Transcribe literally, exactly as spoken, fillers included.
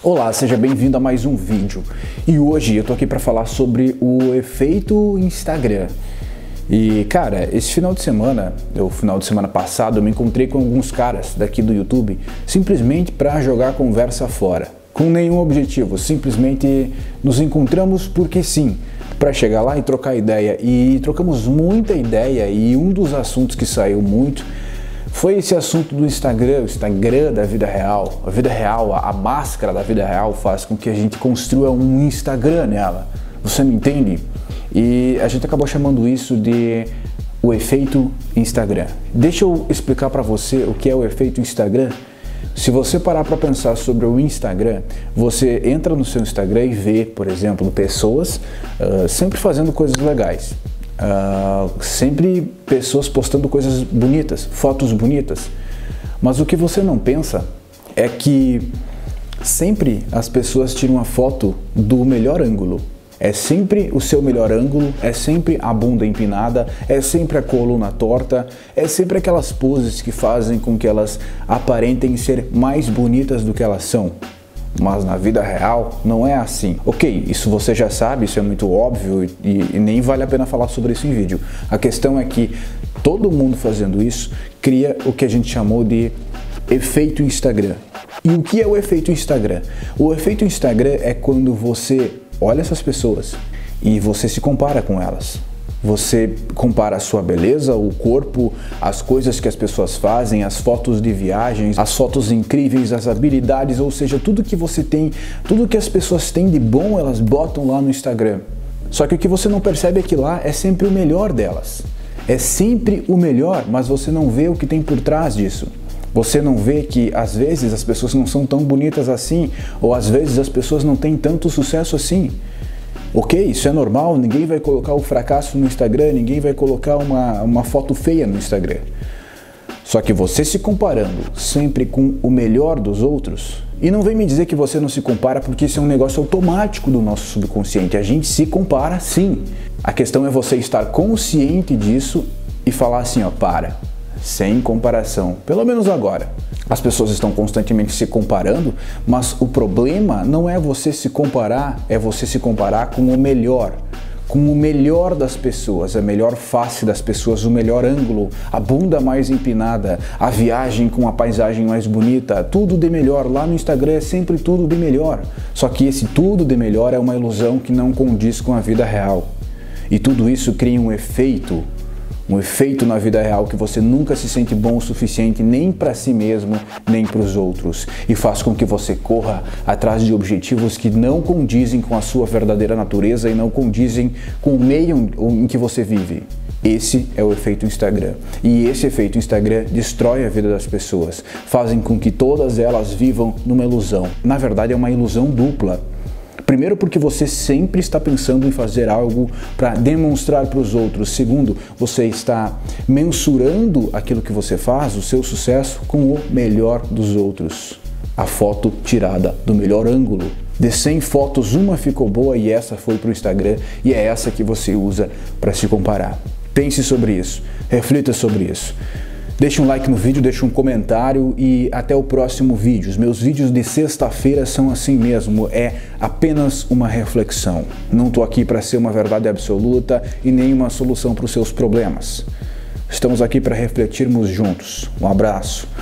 Olá, seja bem-vindo a mais um vídeo. E hoje eu tô aqui para falar sobre o efeito Instagram. E cara, esse final de semana, o final de semana passado, eu me encontrei com alguns caras daqui do YouTube simplesmente para jogar a conversa fora, com nenhum objetivo, simplesmente nos encontramos porque sim, para chegar lá e trocar ideia. E trocamos muita ideia e um dos assuntos que saiu muito foi esse assunto do Instagram, o Instagram da vida real. A vida real, a, a máscara da vida real faz com que a gente construa um Instagram nela. Você me entende? E a gente acabou chamando isso de o efeito Instagram. Deixa eu explicar para você o que é o efeito Instagram. Se você parar para pensar sobre o Instagram, você entra no seu Instagram e vê, por exemplo, pessoas uh, sempre fazendo coisas legais. Uh, sempre pessoas postando coisas bonitas, fotos bonitas. Mas o que você não pensa é que sempre as pessoas tiram a foto do melhor ângulo. É sempre o seu melhor ângulo, é sempre a bunda empinada, é sempre a coluna torta, é sempre aquelas poses que fazem com que elas aparentem ser mais bonitas do que elas são. Mas na vida real não é assim. Ok, isso você já sabe, isso é muito óbvio e, e nem vale a pena falar sobre isso em vídeo. A questão é que todo mundo fazendo isso cria o que a gente chamou de efeito Instagram. E o que é o efeito Instagram? O efeito Instagram é quando você olha essas pessoas e você se compara com elas. Você compara a sua beleza, o corpo, as coisas que as pessoas fazem, as fotos de viagens, as fotos incríveis, as habilidades, ou seja, tudo que você tem, tudo que as pessoas têm de bom, elas botam lá no Instagram. Só que o que você não percebe é que lá é sempre o melhor delas. É sempre o melhor, mas você não vê o que tem por trás disso. Você não vê que às vezes as pessoas não são tão bonitas assim, ou às vezes as pessoas não têm tanto sucesso assim. Ok, isso é normal, ninguém vai colocar o fracasso no Instagram, ninguém vai colocar uma, uma foto feia no Instagram. Só que você se comparando sempre com o melhor dos outros, e não vem me dizer que você não se compara porque isso é um negócio automático do nosso subconsciente, a gente se compara sim. A questão é você estar consciente disso e falar assim, ó, para, sem comparação, pelo menos agora. As pessoas estão constantemente se comparando, mas o problema não é você se comparar, é você se comparar com o melhor, com o melhor das pessoas, a melhor face das pessoas, o melhor ângulo, a bunda mais empinada, a viagem com a paisagem mais bonita, tudo de melhor. Lá no Instagram é sempre tudo de melhor, só que esse tudo de melhor é uma ilusão que não condiz com a vida real. E tudo isso cria um efeito Um efeito na vida real que você nunca se sente bom o suficiente nem para si mesmo, nem para os outros. E faz com que você corra atrás de objetivos que não condizem com a sua verdadeira natureza e não condizem com o meio em que você vive. Esse é o efeito Instagram. E esse efeito Instagram destrói a vida das pessoas. Fazem com que todas elas vivam numa ilusão. Na verdade, é uma ilusão dupla. Primeiro, porque você sempre está pensando em fazer algo para demonstrar para os outros. Segundo, você está mensurando aquilo que você faz, o seu sucesso, com o melhor dos outros. A foto tirada do melhor ângulo. De cem fotos, uma ficou boa e essa foi para o Instagram e é essa que você usa para se comparar. Pense sobre isso, reflita sobre isso. Deixe um like no vídeo, deixe um comentário e até o próximo vídeo. Os meus vídeos de sexta-feira são assim mesmo, é apenas uma reflexão. Não estou aqui para ser uma verdade absoluta e nem uma solução para os seus problemas. Estamos aqui para refletirmos juntos. Um abraço.